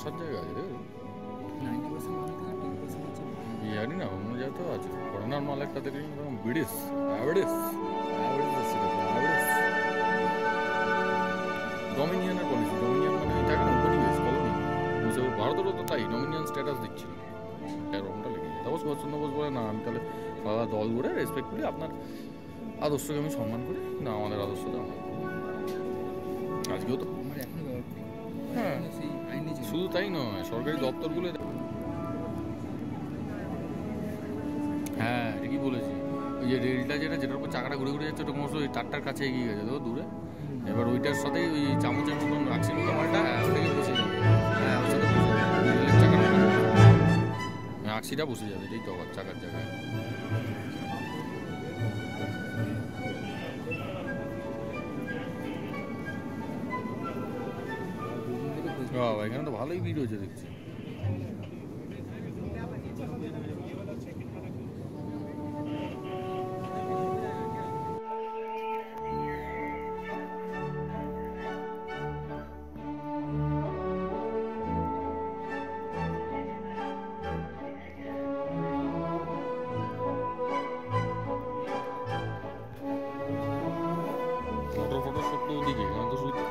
বসার জায়গা আছে দেখো 90% জানি না অন্য জায়গা তো আছে ফরেনার মাল একটা দেখলাম ব্রিটিশ ডমিনিয়নের পলিসি ডমিনিয়ন মানে এটাকে না উপনিবেশ কলোনি ভারতেরও তো তাই ডমিনিয়ন স্ট্যাটাস দিচ্ছিল এরকমটা লিখে তারপর সুভাষচন্দ্র বোস বলে না আমি তাহলে দল গড়ে রেসপেক্টফুলি আপনার আদর্শকে আমি সম্মান করি না আমাদের আদর্শটা আমরা আজকেও তো হ্যাঁ শুধু তাই নয় সরকারি দপ্তরগুলো হ্যাঁ ঠিকই বলেছি ওই যে রেলটা যেটার উপর চাকাটা ঘুরে ঘুরে যাচ্ছে ওটা ক্রমশ ওই তারটার কাছে এগিয়ে গেছে তো দূরে এবার ওইটার সাথেই ওই চামচের মতন রাখছিল তো মালটা ওটাকে বসে যাবে হ্যাঁ ওর সাথে রেলের চাকাটা আকসিটা বসে যাবে এই তো আবার চাকার জায়গায় এখানে তো ভালোই ভিড় হয়েছে দেখছি ফটো সব তো ওদিকে এখানে তো শুধু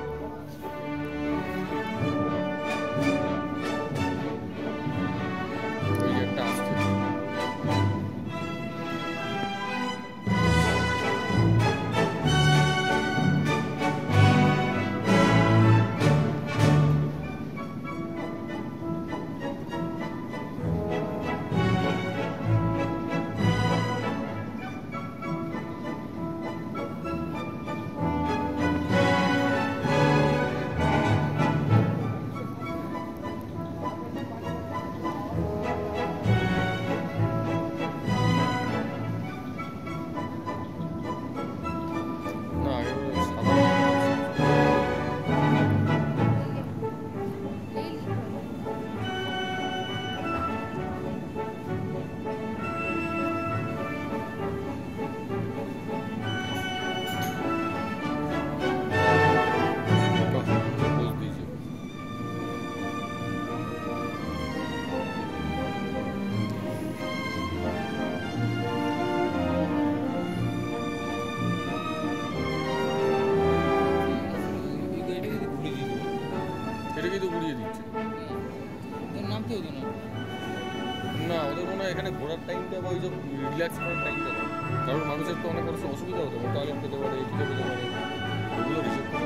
না ওদের মনে হয় এখানে ঘোরার টাইমটা বা ওই যে রিল্যাক্স করার টাইমটা না কারণ মানুষের তো অনেক বড় অসুবিধা হতে পারে টয়লেট পেতে পারে এদিকে পেতে পারে ওগুলো রিসেপ্ট করে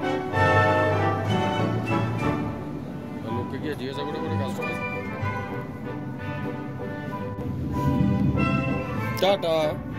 লোককে গিয়ে জিজ্ঞাসা করে করে কাজটা টাটা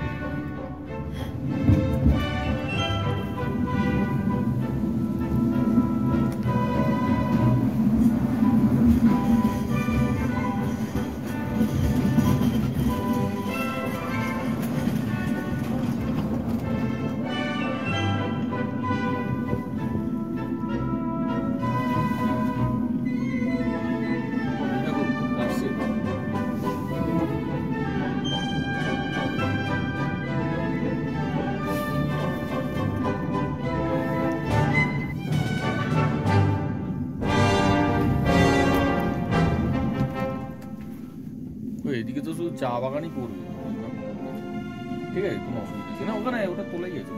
এদিকে তো শুধু চা বাগানই করবে ঠিক আছে কোনো অসুবিধা না ওখানে ওটা তোলাই গেছে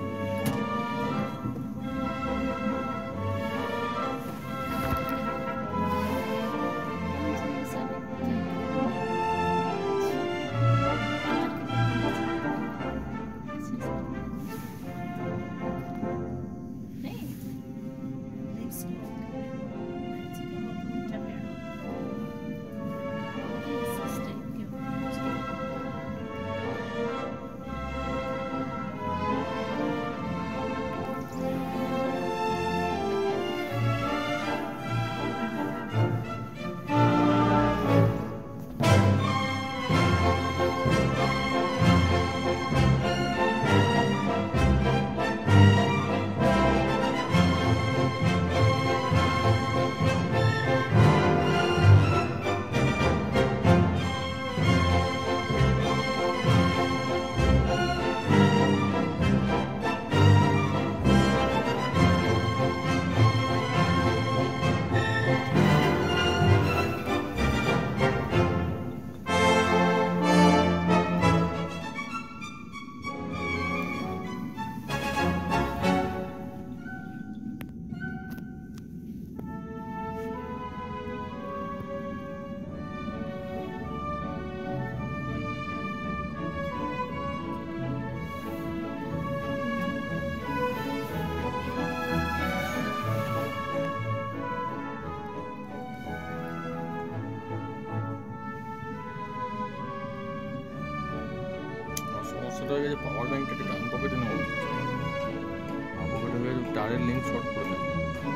হয়ে গেছে পাওয়ার ব্যাংকটাকে ডান পকেটে নেওয়া পকেটে হয়ে গেছে টায়ারের লিঙ্ক শর্ট করে দেয়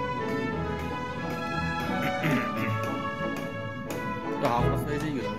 তো হাফ রাস্তা এসেই গেলাম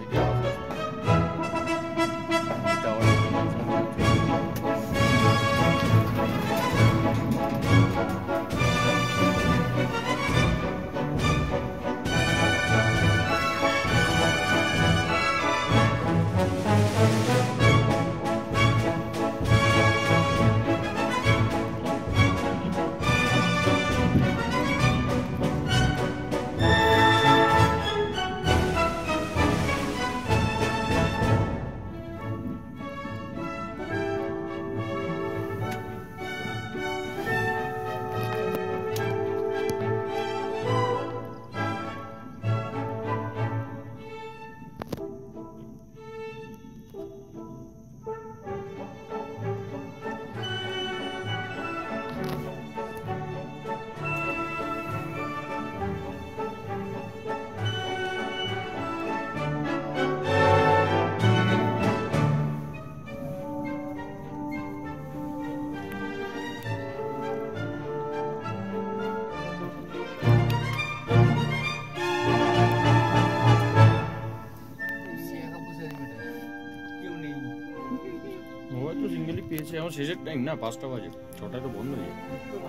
আমার শেষের টাইম না 5টা বাজে 6টায় তো বন্ধ হয়ে যায়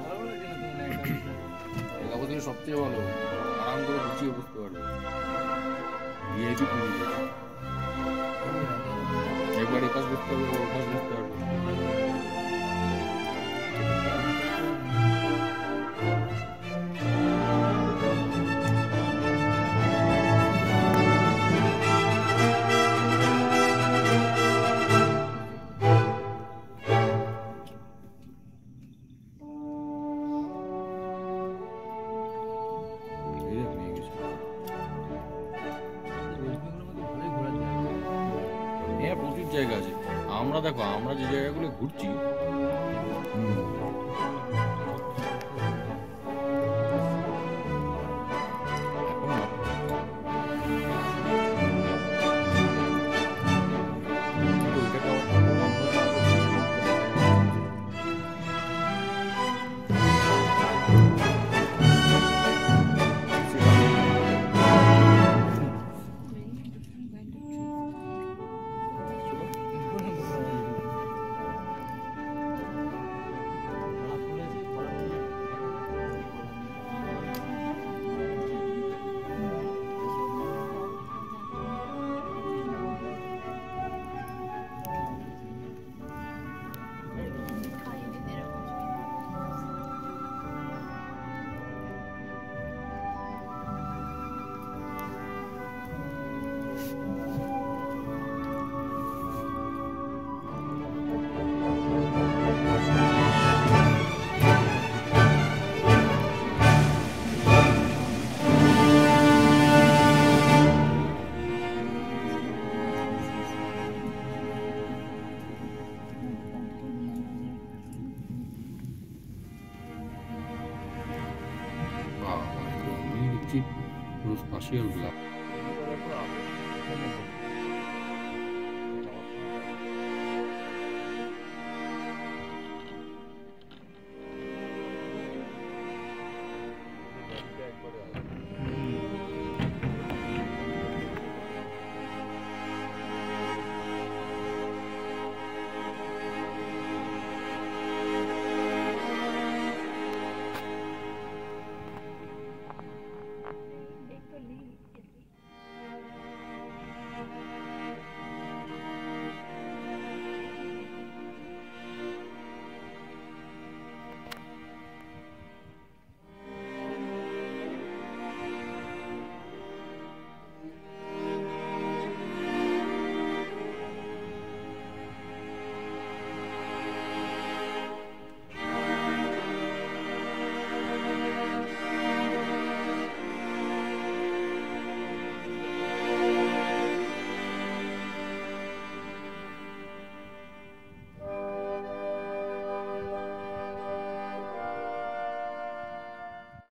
একা বসলে সবচেয়ে ভালো আরাম করে গুছিয়ে বসতে পারবে ভিআইপি একবার এপাশ বসতে পারবে ওপাশ বসতে পারবে জায়গা আছে আমরা দেখো আমরা যে জায়গাগুলো ঘুরছি Partial black.